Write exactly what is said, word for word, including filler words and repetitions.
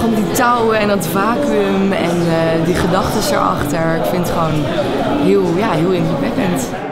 gewoon die touwen en dat vacuüm en uh, die gedachten erachter. Ik vind het gewoon heel, ja, heel indrukwekkend.